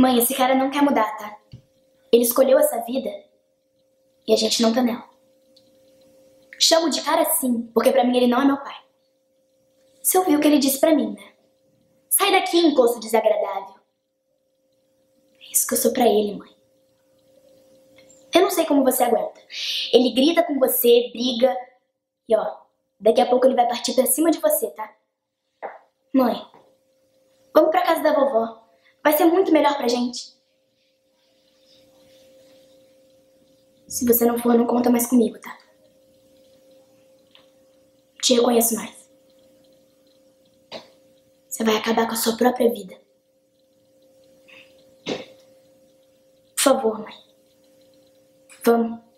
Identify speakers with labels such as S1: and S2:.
S1: Mãe, esse cara não quer mudar, tá? Ele escolheu essa vida e a gente não tá nela. Chamo de cara sim, porque pra mim ele não é meu pai. Você ouviu o que ele disse pra mim, né? Sai daqui, encosto desagradável. É isso que eu sou pra ele, mãe. Eu não sei como você aguenta. Ele grita com você, briga. E ó, daqui a pouco ele vai partir pra cima de você, tá? Mãe, vamos pra casa da vovó. Vai ser muito melhor pra gente. Se você não for, não conta mais comigo, tá? Te reconheço mais. Você vai acabar com a sua própria vida. Por favor, mãe. Vamos.